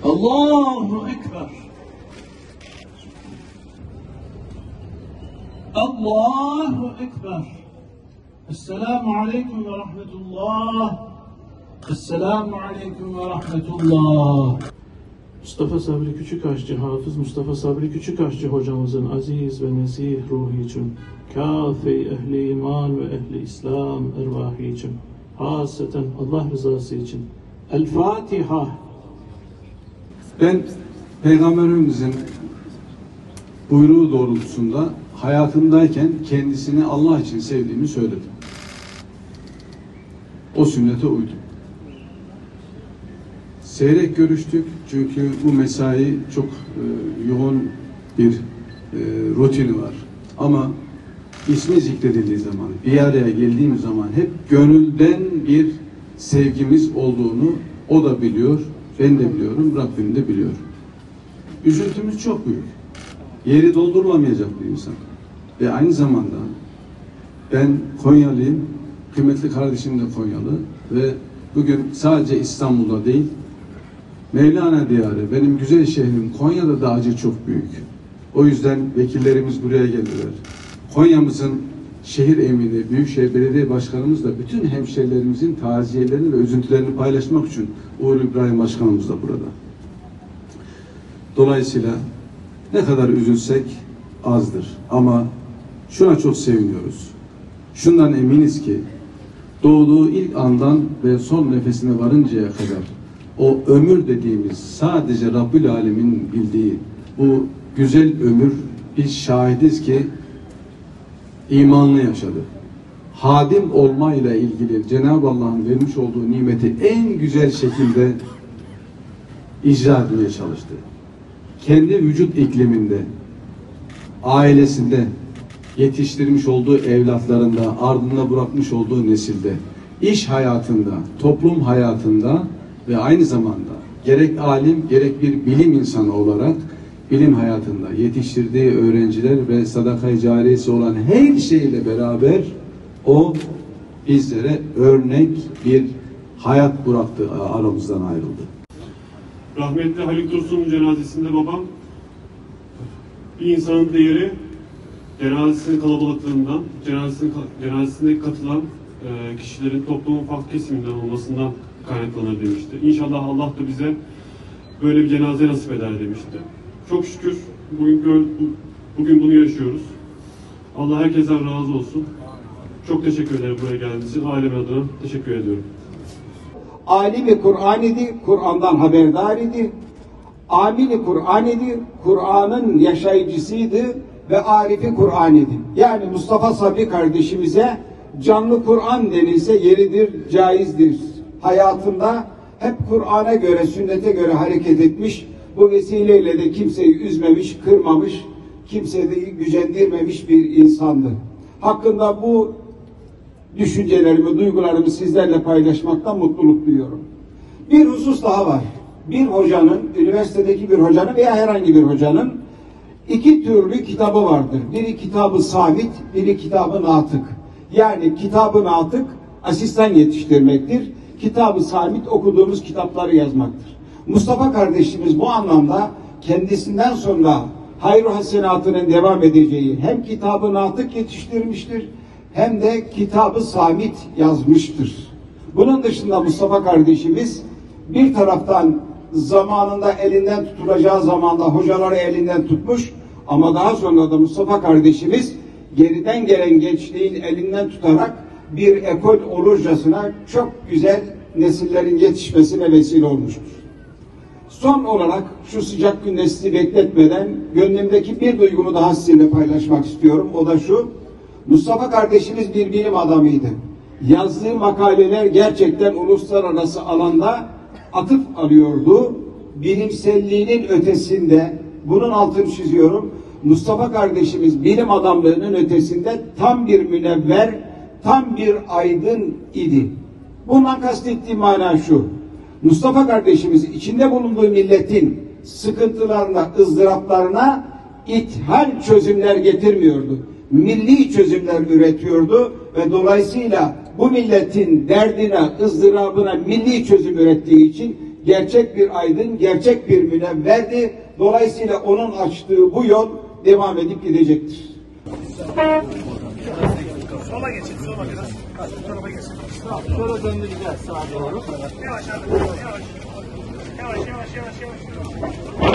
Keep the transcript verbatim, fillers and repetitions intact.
Allahu Ekber. Allahu Ekber. Esselamu Aleyküm ve Rahmetullah. Esselamu Aleyküm ve Rahmetullah. Mustafa Sabri Küçükaşçı, Hafız Mustafa Sabri Küçükaşçı hocamızın aziz ve nezih ruhu için, kâfi ehli iman ve ehli İslam ervahı için, hasreten Allah rızası için. El Fatiha. Ben Peygamberimizin buyruğu doğrultusunda hayatındayken kendisini Allah için sevdiğimi söyledim. O sünnete uydum. Seyrek görüştük çünkü bu mesai çok e, yoğun bir e, rutini var. Ama ismi zikredildiği zaman, bir araya geldiğim zaman hep gönülden bir sevgimiz olduğunu o da biliyor, ben de biliyorum, Rabbim de biliyor. Üzüntümüz çok büyük. Yeri doldurulamayacak bir insan. Ve aynı zamanda ben Konyalıyım, kıymetli kardeşim de Konyalı ve bugün sadece İstanbul'da değil, Mevlana diyarı, benim güzel şehrim Konya'da da acı çok büyük. O yüzden vekillerimiz buraya geldiler. Konya'mızın şehir emini, Büyükşehir Belediye Başkanımız da bütün hemşehrilerimizin taziyelerini ve üzüntülerini paylaşmak için Uğur İbrahim Başkanımız da burada. Dolayısıyla ne kadar üzülsek azdır. Ama şuna çok seviniyoruz. Şundan eminiz ki doğduğu ilk andan ve son nefesine varıncaya kadar o ömür dediğimiz sadece Rabbül Alemin bildiği bu güzel ömür biz şahidiz ki imanlı yaşadı. Hadim olmayla ilgili Cenab-ı Allah'ın vermiş olduğu nimeti en güzel şekilde icra etmeye çalıştı. Kendi vücut ikliminde, ailesinde, yetiştirmiş olduğu evlatlarında, ardında bırakmış olduğu nesilde, iş hayatında, toplum hayatında ve aynı zamanda gerek alim, gerek bir bilim insanı olarak bilim hayatında yetiştirdiği öğrenciler ve sadaka-i cariyesi olan her şeyle beraber o bizlere örnek bir hayat bıraktı, aramızdan ayrıldı. Rahmetli Haluk Dursun'un cenazesinde babam bir insanın değeri cenazesinin kalabalıklığından, cenazesine, cenazesine katılan e, kişilerin toplumun farklı kesiminden olmasından kaynaklanır demişti. İnşallah Allah da bize böyle bir cenaze nasip eder demişti. Çok şükür bugün, bugün bunu yaşıyoruz. Allah herkesten razı olsun. Çok teşekkür ederim buraya geldiğiniz için. Ailem adına teşekkür ediyorum. Alimi Kur'an idi, Kur'an'dan haberdar idi. Amili Kur'an idi, Kur'an'ın yaşayıcısıydı ve arifi Kur'an idi. Yani Mustafa Sabri kardeşimize canlı Kur'an denilse yeridir, caizdir. Hayatında hep Kur'an'a göre, sünnete göre hareket etmiş. Bu vesileyle de kimseyi üzmemiş, kırmamış, kimseyi gücendirmemiş bir insandı. Hakkında bu düşüncelerimi, duygularımı sizlerle paylaşmaktan mutluluk duyuyorum. Bir husus daha var. Bir hocanın, üniversitedeki bir hocanın veya herhangi bir hocanın iki türlü kitabı vardır. Biri kitabı sabit, biri kitabı natık. Yani kitabı natık asistan yetiştirmektir. Kitabı sabit okuduğumuz kitapları yazmaktır. Mustafa kardeşimiz bu anlamda kendisinden sonra hayır hasenatının devam edeceği hem kitabı natık yetiştirmiştir hem de kitabı sabit yazmıştır. Bunun dışında Mustafa kardeşimiz bir taraftan zamanında elinden tutulacağı zamanda hocaları elinden tutmuş ama daha sonra da Mustafa kardeşimiz geriden gelen gençliğin elinden tutarak bir ekol olurcasına çok güzel nesillerin yetişmesine vesile olmuştur. Son olarak şu sıcak günde sizi bekletmeden gönlümdeki bir duygumu daha sizinle paylaşmak istiyorum. O da şu: Mustafa kardeşimiz bir bilim adamıydı. Yazdığı makaleler gerçekten uluslararası alanda atıf alıyordu. Bilimselliğinin ötesinde, bunun altını çiziyorum, Mustafa kardeşimiz bilim adamlığının ötesinde tam bir münevver, tam bir aydın idi. Bundan kastettiğim mana şu: Mustafa kardeşimiz içinde bulunduğu milletin sıkıntılarına, ızdıraplarına ithal çözümler getirmiyordu. Milli çözümler üretiyordu ve dolayısıyla bu milletin derdine, ızdırabına milli çözüm ürettiği için gerçek bir aydın, gerçek bir münevverdi. Dolayısıyla onun açtığı bu yol devam edip gidecektir. Sola geçin, sola biraz. Hadi bu tarafa geçin. Sonra döndüreceğiz sağa doğru. Yavaş, yavaş, yavaş. Yavaş, yavaş, yavaş, yavaş.